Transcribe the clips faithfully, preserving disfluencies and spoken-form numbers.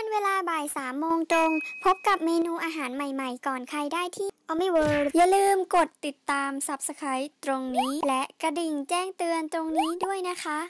เวลาบ่ายสามโมงตรงพบกับเมนูอาหารใหม่ๆก่อนใครได้ที่ Omniverse อย่าลืมกดติดตาม ซับสไครบ์ ตรงนี้และกระดิ่งแจ้งเตือนตรงนี้ด้วยนะคะ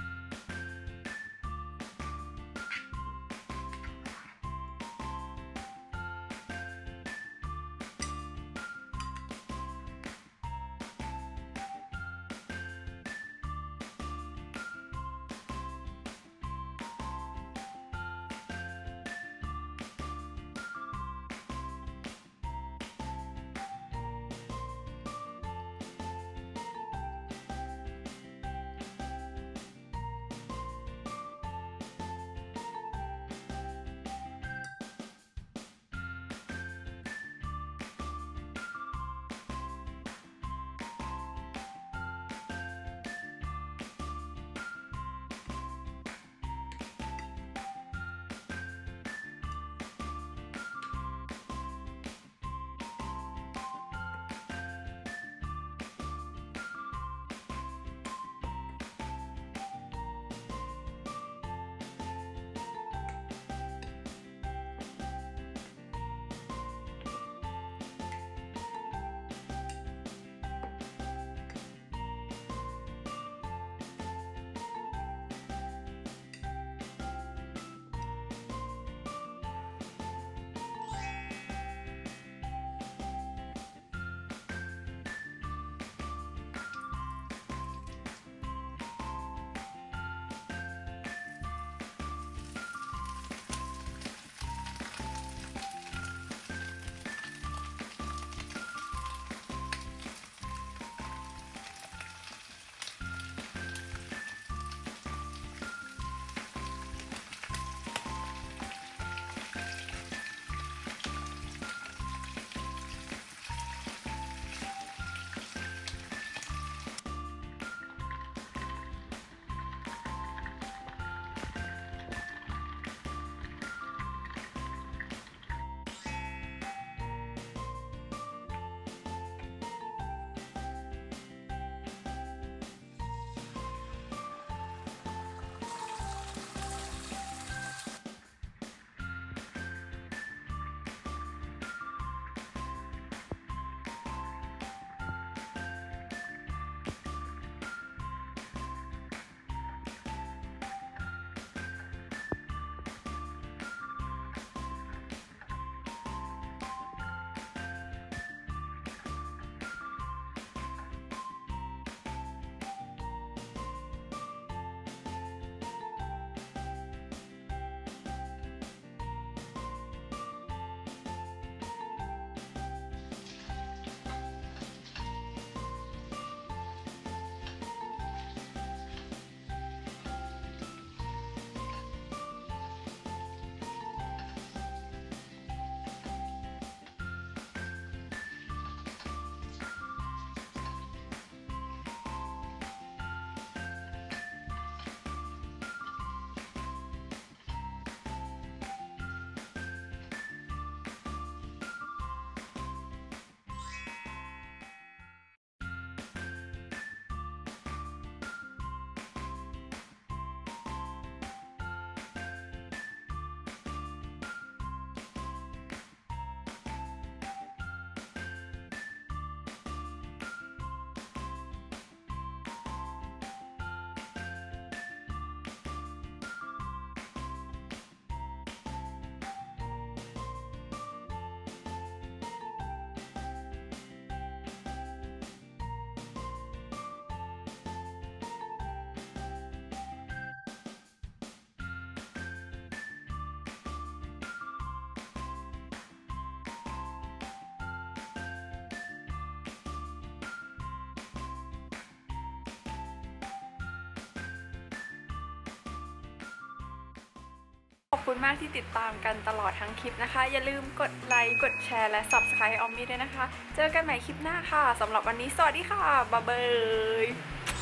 ขอบคุณมากที่ติดตามกันตลอดทั้งคลิปนะคะอย่าลืมกดไลค์กดแชร์และ ซับสไครบ์ ออมมี่ด้วยนะคะเจอกันใหม่คลิปหน้าค่ะสำหรับวันนี้สวัสดีค่ะบ๊ายบาย